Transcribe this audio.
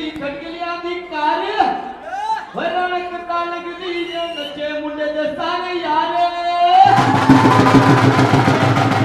खटकलियां दी car वरण करता लगदी नचे मुंडे दे सारे यार